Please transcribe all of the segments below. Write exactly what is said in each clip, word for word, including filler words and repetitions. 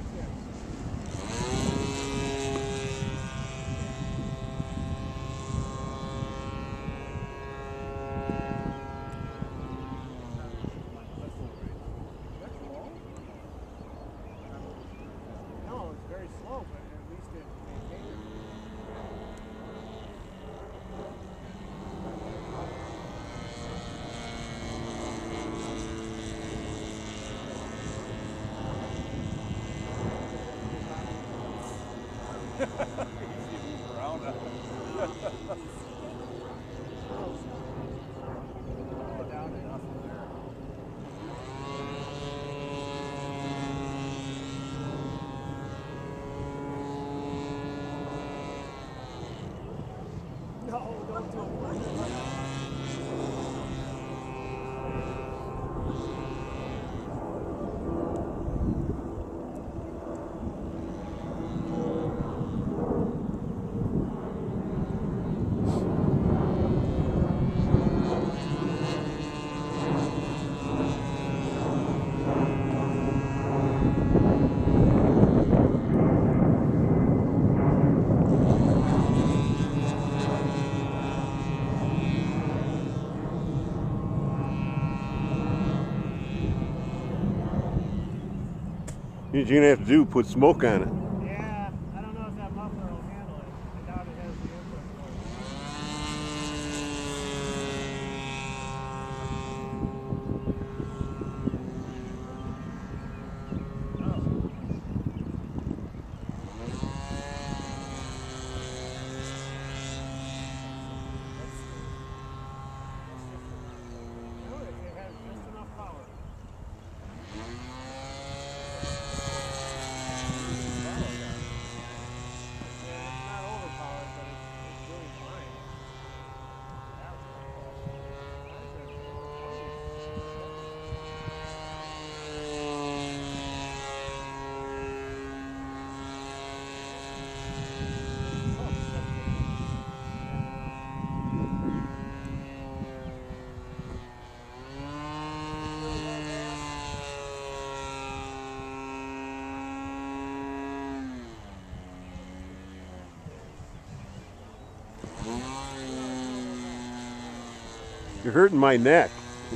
What you're gonna have to do, put smoke on it. Yeah, I don't know if that muffler will handle it. I doubt it has the input for No, it it has just enough power. You're hurting my neck.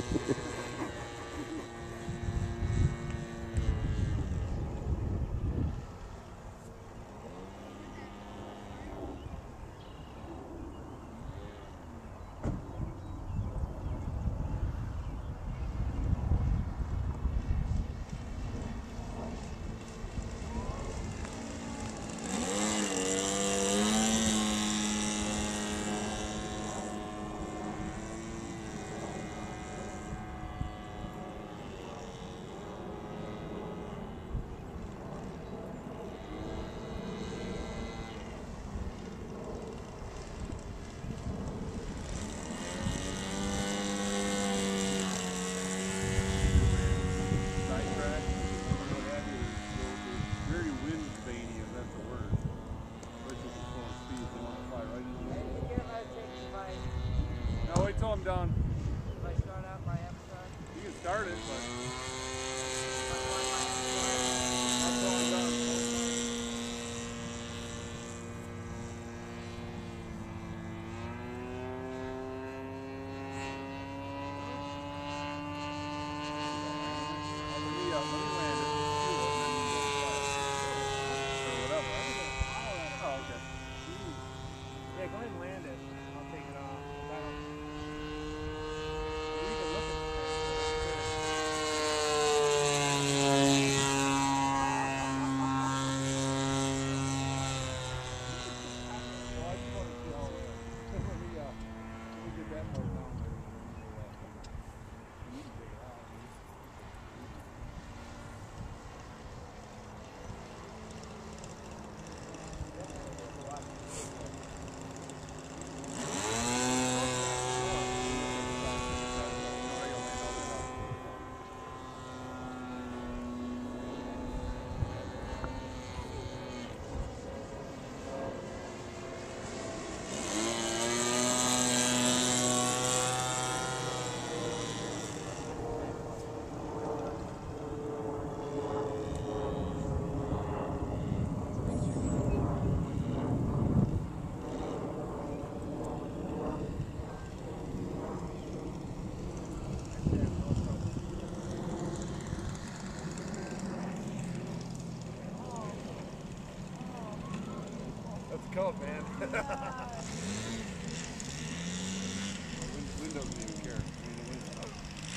Until I'm done. If I start out by Amazon, You can start it, but that's why my until I'm done. Let me, uh, let me land it, fuel it, and then you go fly it. Or whatever. I don't know. Oh, okay. Yeah, go ahead and land it. I'll take it off. I don't... Cub, man. Wind, wind doesn't even care. I mean, the wind is up.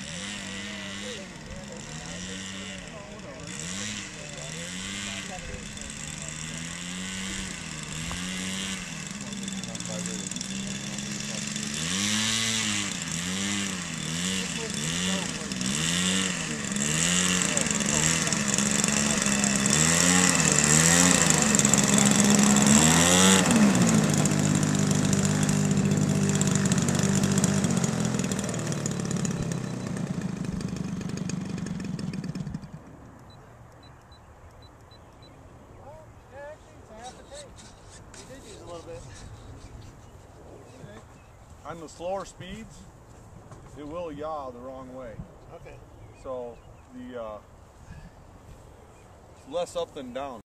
On the slower speeds, it will yaw the wrong way. Okay. So the uh, it's less up than down.